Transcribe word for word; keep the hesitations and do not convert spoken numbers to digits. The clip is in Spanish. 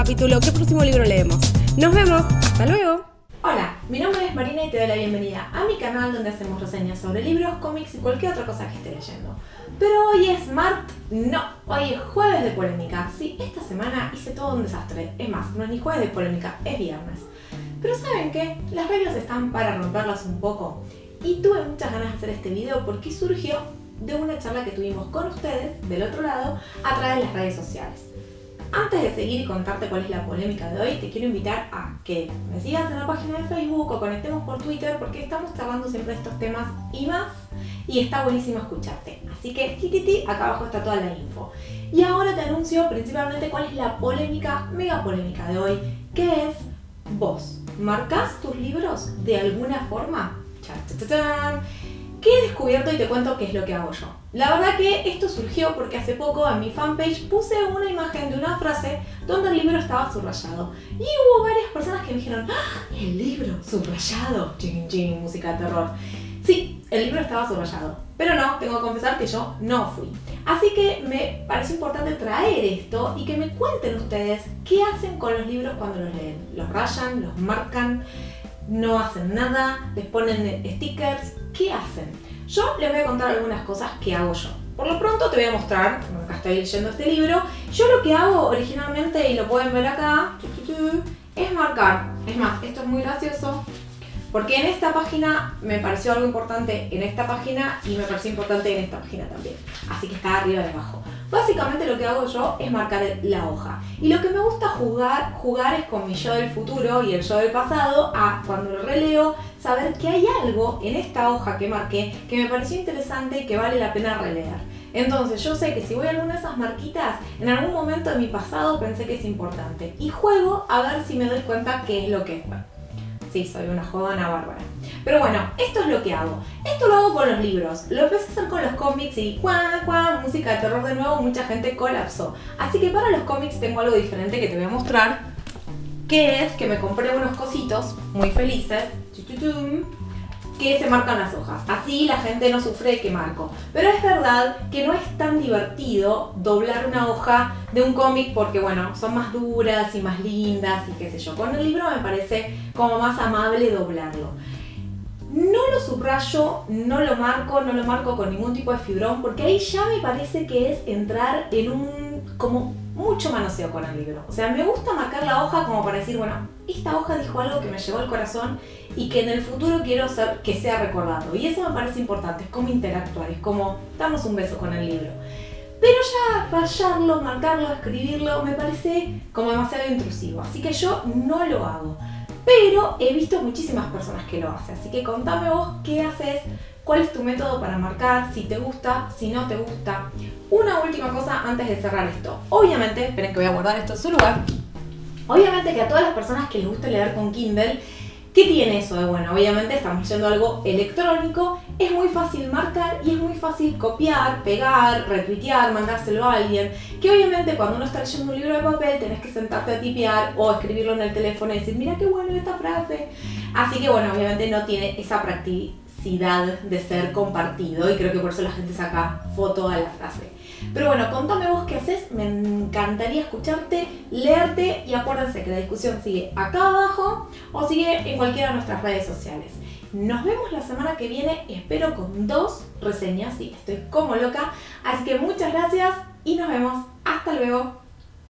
capítulo, qué próximo libro leemos. Nos vemos, hasta luego. Hola, mi nombre es Marina y te doy la bienvenida a mi canal donde hacemos reseñas sobre libros, cómics y cualquier otra cosa que esté leyendo. Pero hoy es martes, no, hoy es jueves de polémica. Sí, esta semana hice todo un desastre. Es más, no es ni jueves de polémica, es viernes. Pero ¿saben qué? Las reglas están para romperlas un poco. Y tuve muchas ganas de hacer este video porque surgió de una charla que tuvimos con ustedes, del otro lado, a través de las redes sociales. Antes de seguir y contarte cuál es la polémica de hoy, te quiero invitar a que me sigas en la página de Facebook o conectemos por Twitter porque estamos charlando siempre de estos temas y más y está buenísimo escucharte. Así que, ti, ti, ti, acá abajo está toda la info. Y ahora te anuncio principalmente cuál es la polémica, mega polémica de hoy, que es: ¿vos marcás tus libros de alguna forma? Chan, chan, chan. ¿Qué he descubierto? Y te cuento qué es lo que hago yo. La verdad que esto surgió porque hace poco en mi fanpage puse una imagen de una frase donde el libro estaba subrayado. Y hubo varias personas que me dijeron: ¡ah! El libro subrayado. Ching, ching, música de terror. Sí, el libro estaba subrayado. Pero no, tengo que confesar que yo no fui. Así que me pareció importante traer esto y que me cuenten ustedes qué hacen con los libros cuando los leen. ¿Los rayan? ¿Los marcan? ¿No hacen nada? ¿Les ponen stickers? ¿Qué hacen? Yo les voy a contar algunas cosas que hago yo. Por lo pronto te voy a mostrar, acá estoy leyendo este libro. Yo lo que hago originalmente, y lo pueden ver acá, es marcar. Es más, esto es muy gracioso, porque en esta página me pareció algo importante en esta página y me pareció importante en esta página también. Así que está arriba y abajo. Básicamente lo que hago yo es marcar la hoja. Y lo que me gusta jugar, jugar es con mi yo del futuro y el yo del pasado, a cuando lo releo, saber que hay algo en esta hoja que marqué que me pareció interesante y que vale la pena releer. Entonces yo sé que si voy a alguna de esas marquitas, en algún momento de mi pasado pensé que es importante. Y juego a ver si me doy cuenta qué es lo que fue. Sí, soy una jodona bárbara. Pero bueno, esto es lo que hago. Esto lo hago con los libros. Lo empecé a hacer con los cómics y cuán, cuán, música de terror de nuevo, mucha gente colapsó. Así que para los cómics tengo algo diferente que te voy a mostrar, que es que me compré unos cositos muy felices, que se marcan las hojas. Así la gente no sufre de que marco. Pero es verdad que no es tan divertido doblar una hoja de un cómic porque, bueno, son más duras y más lindas y qué sé yo. Con el libro me parece como más amable doblarlo. No lo subrayo, no lo marco, no lo marco con ningún tipo de fibrón porque ahí ya me parece que es entrar en un como mucho manoseo con el libro. O sea, me gusta marcar la hoja como para decir, bueno, esta hoja dijo algo que me llegó al corazón y que en el futuro quiero ser, que sea recordado. Y eso me parece importante, es como interactuar, es como darnos un beso con el libro. Pero ya rayarlo, marcarlo, escribirlo, me parece como demasiado intrusivo. Así que yo no lo hago. Pero he visto muchísimas personas que lo hacen. Así que contame vos qué haces, cuál es tu método para marcar, si te gusta, si no te gusta. Una última cosa antes de cerrar esto. Obviamente, esperen que voy a guardar esto en su lugar. Obviamente que a todas las personas que les gusta leer con Kindle, ¿qué tiene eso de bueno? Obviamente estamos leyendo algo electrónico, es muy fácil marcar y es muy fácil copiar, pegar, retuitear, mandárselo a alguien. Que obviamente cuando uno está leyendo un libro de papel tenés que sentarte a tipear o escribirlo en el teléfono y decir, mira qué bueno esta frase. Así que bueno, obviamente no tiene esa practicidad de ser compartido y creo que por eso la gente saca foto a la frase. Pero bueno, contame vos qué haces, me encantaría escucharte, leerte y acuérdense que la discusión sigue acá abajo o sigue en cualquiera de nuestras redes sociales. Nos vemos la semana que viene, espero con dos reseñas, sí, estoy como loca, así que muchas gracias y nos vemos, hasta luego.